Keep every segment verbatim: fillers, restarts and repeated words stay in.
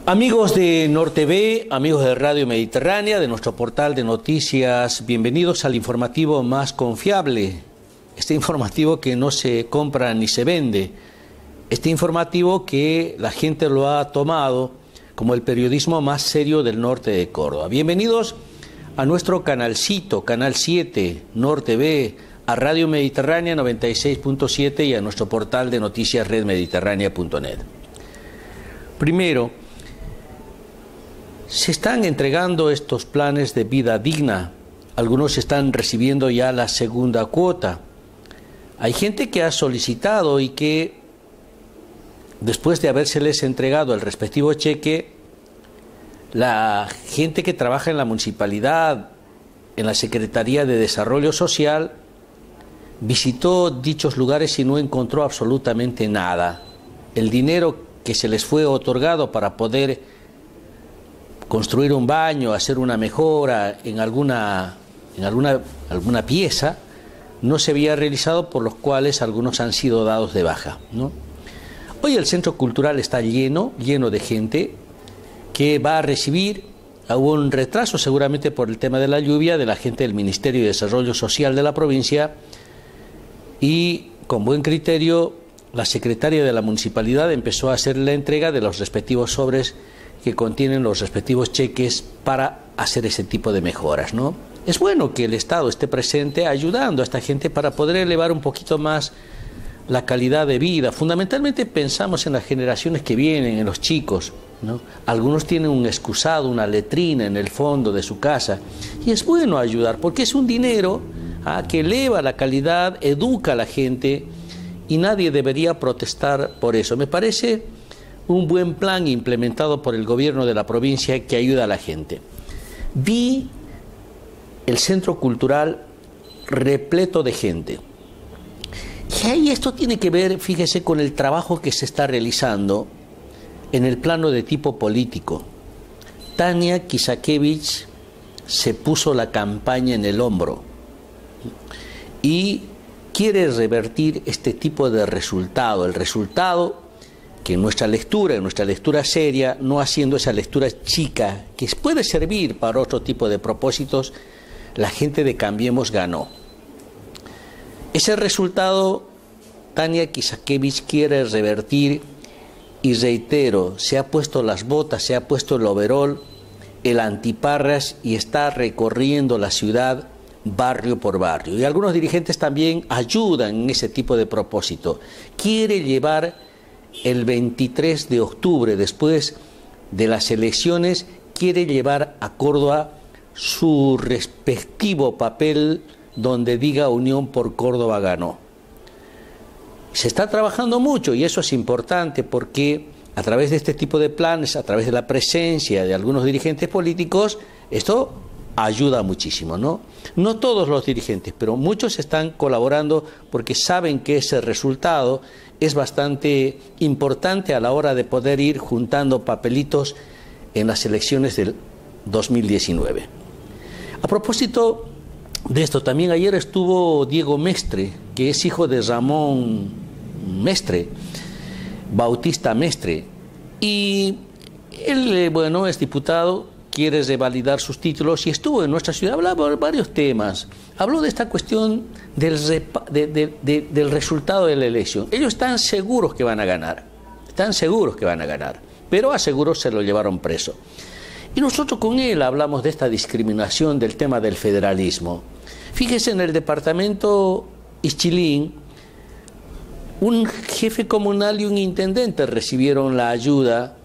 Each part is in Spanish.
Amigos de Norte V, amigos de Radio Mediterránea, de nuestro portal de noticias, bienvenidos al informativo más confiable, este informativo que no se compra ni se vende, este informativo que la gente lo ha tomado como el periodismo más serio del norte de Córdoba. Bienvenidos a nuestro canalcito, Canal siete, Norte V, a Radio Mediterránea noventa y seis punto siete y a nuestro portal de noticias red mediterránea punto net. Primero, se están entregando estos planes de vida digna. Algunos están recibiendo ya la segunda cuota. Hay gente que ha solicitado y que, después de habérseles entregado el respectivo cheque, la gente que trabaja en la municipalidad, en la Secretaría de Desarrollo Social, visitó dichos lugares y no encontró absolutamente nada. El dinero que se les fue otorgado para poder construir un baño, hacer una mejora en alguna, en alguna, alguna pieza, no se había realizado, por los cuales algunos han sido dados de baja, ¿no? Hoy el Centro Cultural está lleno, lleno de gente que va a recibir. Hubo un retraso seguramente por el tema de la lluvia de la gente del Ministerio de Desarrollo Social de la provincia, y con buen criterio la secretaria de la municipalidad empezó a hacer la entrega de los respectivos sobres que contienen los respectivos cheques para hacer ese tipo de mejoras, ¿no? Es bueno que el Estado esté presente ayudando a esta gente para poder elevar un poquito más la calidad de vida. Fundamentalmente pensamos en las generaciones que vienen, en los chicos, ¿no? Algunos tienen un excusado, una letrina en el fondo de su casa, y es bueno ayudar porque es un dinero ¿ah? que eleva la calidad, educa a la gente, y nadie debería protestar por eso. Me parece un buen plan implementado por el gobierno de la provincia que ayuda a la gente. Vi el centro cultural repleto de gente. Y ahí esto tiene que ver, fíjese, con el trabajo que se está realizando en el plano de tipo político. Tania Kisakevich se puso la campaña en el hombro y quiere revertir este tipo de resultado, el resultado que en nuestra lectura, en nuestra lectura seria, no haciendo esa lectura chica, que puede servir para otro tipo de propósitos, la gente de Cambiemos ganó. Ese resultado, Tania Kisakevich quiere revertir, y reitero, se ha puesto las botas, se ha puesto el overol, el antiparras, y está recorriendo la ciudad barrio por barrio. Y algunos dirigentes también ayudan en ese tipo de propósito. Quiere llevar el veintitrés de octubre, después de las elecciones, quiere llevar a Córdoba su respectivo papel donde diga Unión por Córdoba ganó. Se está trabajando mucho y eso es importante porque a través de este tipo de planes, a través de la presencia de algunos dirigentes políticos, esto ayuda muchísimo, ¿no? No todos los dirigentes, pero muchos están colaborando porque saben que ese resultado es bastante importante a la hora de poder ir juntando papelitos en las elecciones del dos mil diecinueve. A propósito de esto, también ayer estuvo Diego Mestre, que es hijo de Ramón Mestre, Bautista Mestre, y él, bueno, es diputado, quiere revalidar sus títulos y estuvo en nuestra ciudad, hablaba de varios temas. Habló de esta cuestión del, de, de, de, del resultado de la elección. Ellos están seguros que van a ganar, están seguros que van a ganar, pero a seguro se lo llevaron preso. Y nosotros con él hablamos de esta discriminación del tema del federalismo. Fíjese, en el departamento Ixchilín, un jefe comunal y un intendente recibieron la ayuda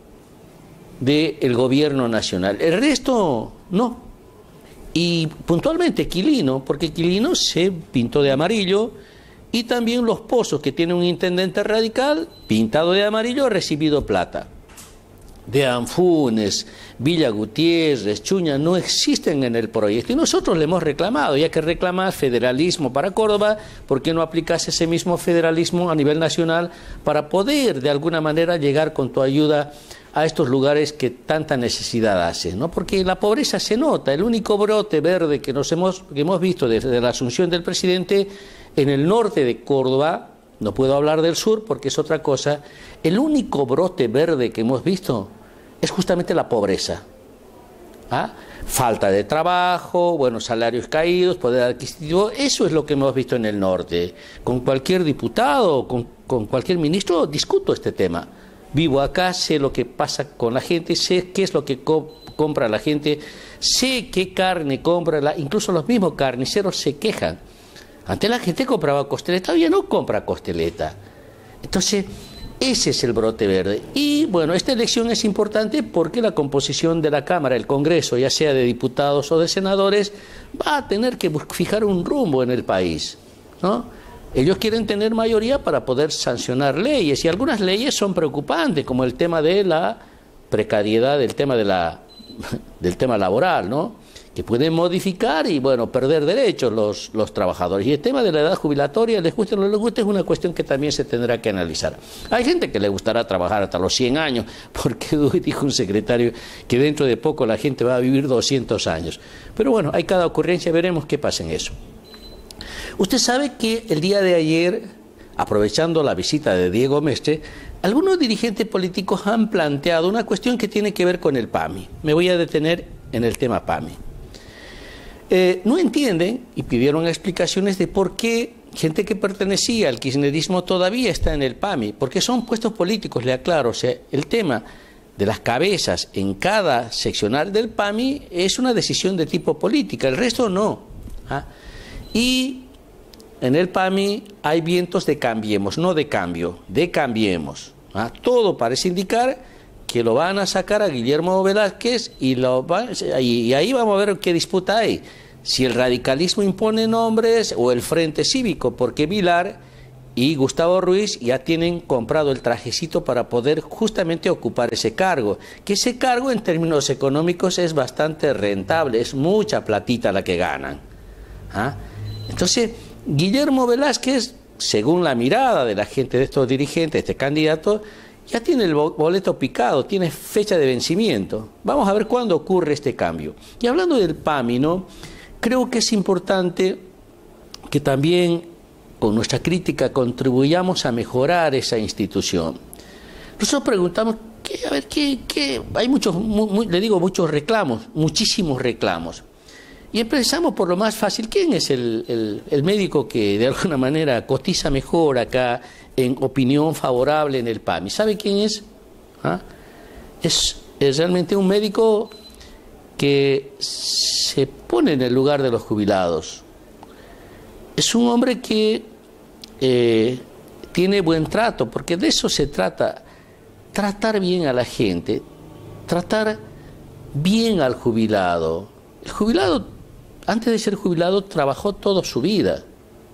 del gobierno nacional. El resto no. Y puntualmente Quilino, porque Quilino se pintó de amarillo, y también Los Pozos, que tiene un intendente radical pintado de amarillo, ha recibido plata. De Anfunes, Villa Gutiérrez, Chuña, no existen en el proyecto. Y nosotros le hemos reclamado, ya que reclamas federalismo para Córdoba, ¿por qué no aplicas ese mismo federalismo a nivel nacional para poder de alguna manera llegar con tu ayuda a estos lugares que tanta necesidad hacen, ¿no? Porque la pobreza se nota. El único brote verde que nos hemos, que hemos visto desde la asunción del presidente en el norte de Córdoba, no puedo hablar del sur porque es otra cosa, el único brote verde que hemos visto es justamente la pobreza. ¿Ah? Falta de trabajo, buenos salarios caídos, poder adquisitivo, eso es lo que hemos visto en el norte. Con cualquier diputado, con, con cualquier ministro, discuto este tema. Vivo acá, sé lo que pasa con la gente, sé qué es lo que co compra la gente, sé qué carne compra, la, incluso los mismos carniceros se quejan. Antes la gente compraba costeleta, hoy ya no compra costeleta. Entonces, ese es el brote verde. Y bueno, esta elección es importante porque la composición de la Cámara, el Congreso, ya sea de diputados o de senadores, va a tener que fijar un rumbo en el país, ¿no? Ellos quieren tener mayoría para poder sancionar leyes, y algunas leyes son preocupantes, como el tema de la precariedad, el tema de la, del tema laboral, ¿no? Que pueden modificar y, bueno, perder derechos los, los trabajadores. Y el tema de la edad jubilatoria, les guste o no les guste, es una cuestión que también se tendrá que analizar. Hay gente que le gustará trabajar hasta los cien años, porque dijo un secretario que dentro de poco la gente va a vivir doscientos años. Pero bueno, hay cada ocurrencia, veremos qué pasa en eso. Usted sabe que el día de ayer, aprovechando la visita de Diego Mestre, algunos dirigentes políticos han planteado una cuestión que tiene que ver con el PAMI. Me voy a detener en el tema PAMI. Eh, no entienden y pidieron explicaciones de por qué gente que pertenecía al kirchnerismo todavía está en el PAMI, porque son puestos políticos, le aclaro. O sea, el tema de las cabezas en cada seccional del PAMI es una decisión de tipo política, el resto no. ¿Ah? Y en el PAMI hay vientos de cambiemos, no de cambio, de cambiemos. ¿Ah? Todo parece indicar que lo van a sacar a Guillermo Velázquez y, lo va, y ahí vamos a ver qué disputa hay. Si el radicalismo impone nombres o el Frente Cívico, porque Vilar y Gustavo Ruiz ya tienen comprado el trajecito para poder justamente ocupar ese cargo. Que ese cargo en términos económicos es bastante rentable, es mucha platita la que ganan. ¿Ah? Entonces, Guillermo Velázquez, según la mirada de la gente de estos dirigentes, este candidato, ya tiene el boleto picado, tiene fecha de vencimiento. Vamos a ver cuándo ocurre este cambio. Y hablando del PAMI, ¿no? Creo que es importante que también con nuestra crítica contribuyamos a mejorar esa institución. Nosotros preguntamos, ¿qué, a ver, ¿qué, qué? Hay muchos, muy, muy, le digo muchos reclamos, muchísimos reclamos. Y empezamos por lo más fácil. ¿Quién es el, el, el médico que de alguna manera cotiza mejor acá en opinión favorable en el PAMI? ¿Sabe quién es? ¿Ah? Es, es realmente un médico que se pone en el lugar de los jubilados. Es un hombre que eh, tiene buen trato, porque de eso se trata, tratar bien a la gente, tratar bien al jubilado. El jubilado, antes de ser jubilado, trabajó toda su vida.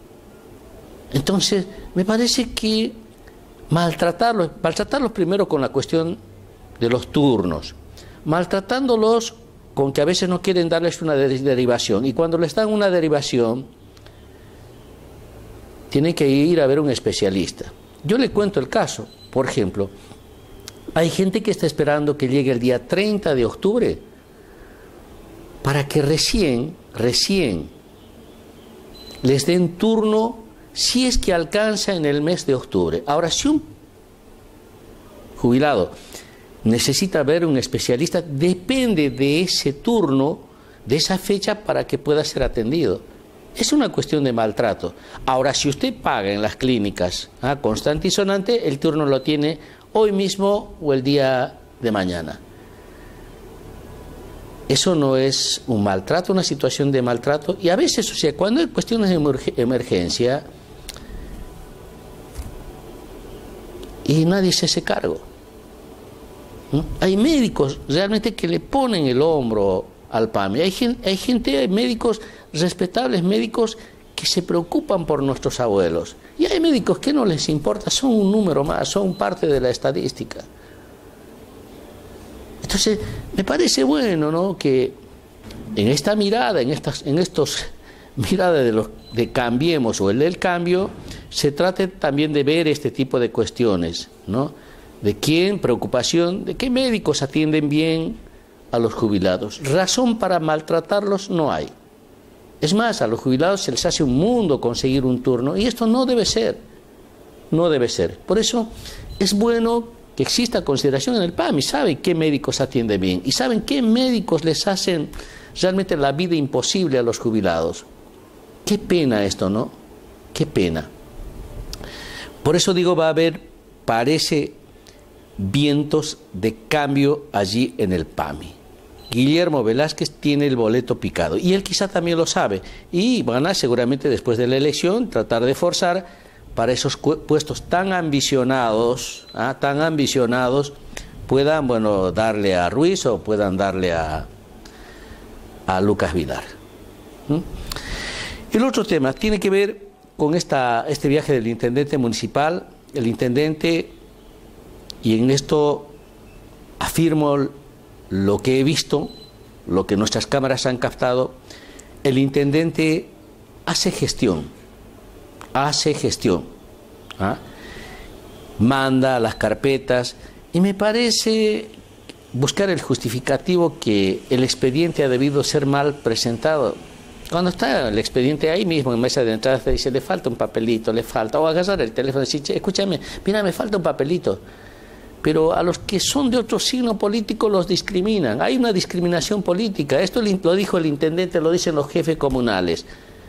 Entonces, me parece que maltratarlos, maltratarlos primero con la cuestión de los turnos, maltratándolos con que a veces no quieren darles una derivación, y cuando les dan una derivación, tienen que ir a ver un especialista. Yo le cuento el caso. Por ejemplo, hay gente que está esperando que llegue el día treinta de octubre para que recién, recién les den turno, si es que alcanza en el mes de octubre. Ahora, si un jubilado necesita ver un especialista, depende de ese turno, de esa fecha, para que pueda ser atendido. Es una cuestión de maltrato. Ahora, si usted paga en las clínicas, ¿ah?, constante y sonante, el turno lo tiene hoy mismo o el día de mañana. Eso no es un maltrato, una situación de maltrato. Y a veces, o sea, cuando hay cuestiones de emergencia y nadie se hace cargo. ¿Mm? Hay médicos realmente que le ponen el hombro al PAMI. Hay gente, hay gente, hay médicos respetables, médicos que se preocupan por nuestros abuelos. Y hay médicos que no les importa, son un número más, son parte de la estadística. Entonces, me parece bueno, ¿no?, que en esta mirada, en estas, en estos miradas de los de Cambiemos o el del cambio, se trate también de ver este tipo de cuestiones, ¿no? De quién, preocupación, de qué médicos atienden bien a los jubilados. Razón para maltratarlos no hay. Es más, a los jubilados se les hace un mundo conseguir un turno, y esto no debe ser, no debe ser. Por eso es bueno que exista consideración en el PAMI, saben qué médicos atienden bien y saben qué médicos les hacen realmente la vida imposible a los jubilados. Qué pena esto, ¿no? Qué pena. Por eso digo, va a haber, parece, vientos de cambio allí en el PAMI. Guillermo Velázquez tiene el boleto picado y él quizá también lo sabe y van a seguramente después de la elección tratar de forzar para esos puestos tan ambicionados, ¿ah? tan ambicionados, puedan, bueno, darle a Ruiz o puedan darle a, a Lucas Vidal. ¿Mm? El otro tema tiene que ver con esta, este viaje del intendente municipal. El intendente, y en esto afirmo lo que he visto, lo que nuestras cámaras han captado, el intendente hace gestión. hace gestión, ¿ah? manda las carpetas y me parece buscar el justificativo que el expediente ha debido ser mal presentado. Cuando está el expediente ahí mismo en mesa de entrada te dice, le falta un papelito, le falta, o agarrar el teléfono y decir, escúchame, mira, me falta un papelito. Pero a los que son de otro signo político los discriminan. Hay una discriminación política. Esto lo dijo el intendente, lo dicen los jefes comunales.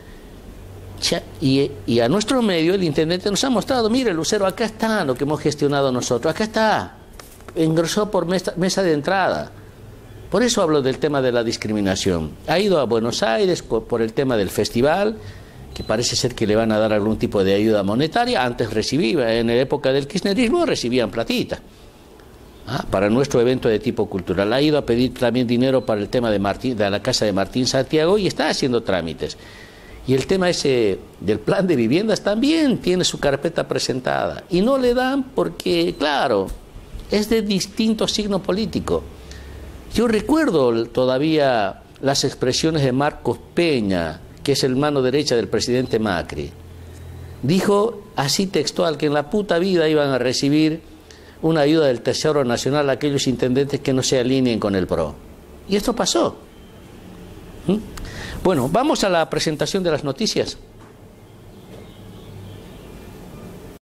Y, y a nuestro medio el intendente nos ha mostrado, mire Lucero, acá está lo que hemos gestionado nosotros, acá está, ingresó por mesa, mesa de entrada. Por eso hablo del tema de la discriminación. Ha ido a Buenos Aires por, por el tema del festival, que parece ser que le van a dar algún tipo de ayuda monetaria. Antes recibía, en la época del kirchnerismo recibían platita, ¿ah? para nuestro evento de tipo cultural. Ha ido a pedir también dinero para el tema de, Martín, de la casa de Martín Santiago y está haciendo trámites. Y el tema ese del plan de viviendas también tiene su carpeta presentada. Y no le dan porque, claro, es de distinto signo político. Yo recuerdo todavía las expresiones de Marcos Peña, que es el mano derecha del presidente Macri. Dijo así textual, que en la puta vida iban a recibir una ayuda del Tesoro Nacional a aquellos intendentes que no se alineen con el P R O. Y esto pasó. ¿Mm? Bueno, vamos a la presentación de las noticias.